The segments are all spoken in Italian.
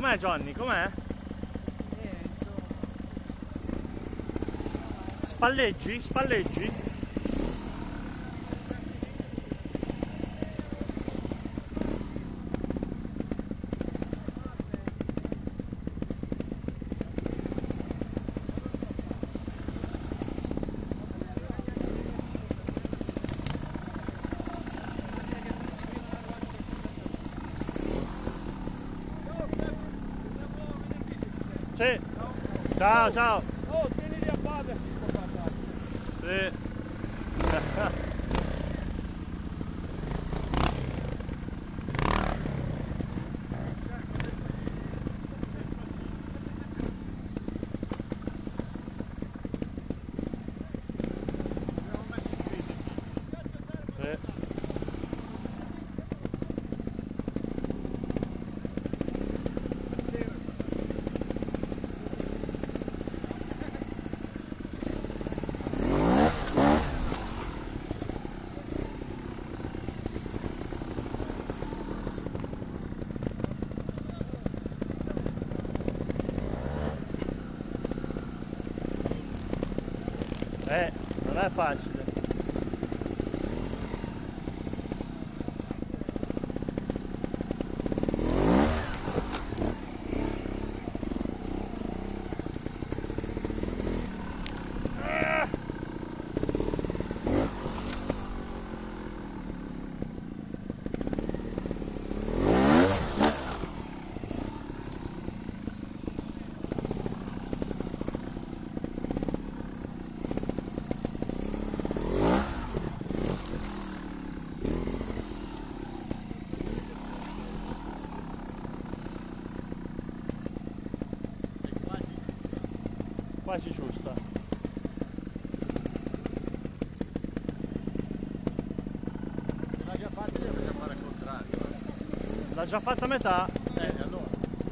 Com'è Johnny? Com'è? Insomma. Spalleggi? Spalleggi? Sì. Ciao, ciao. Oh, tienili a batterci sto passaggio. Sì. Non è facile. Quasi giusta. L'ha già fatta, io bisogna fare al contrario. L'ha già fatta a metà? Allora.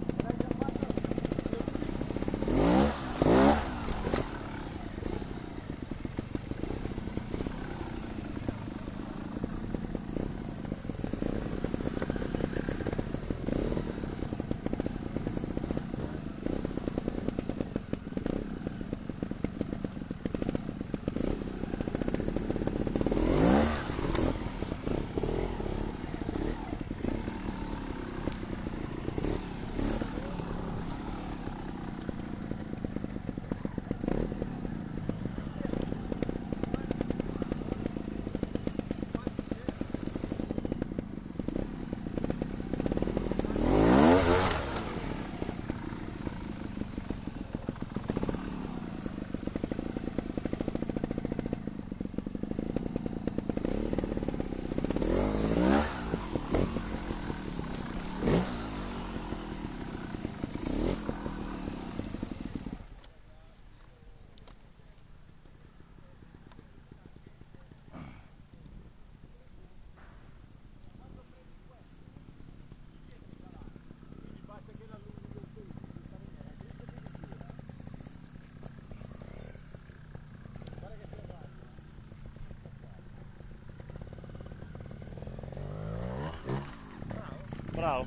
Bravo.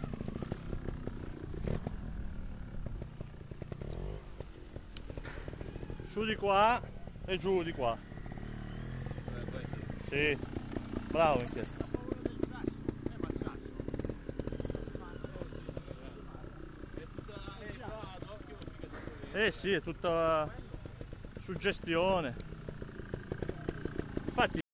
Su di qua e giù di qua. Sì. Bravo Michele. Sì, è tutta suggestione. Infatti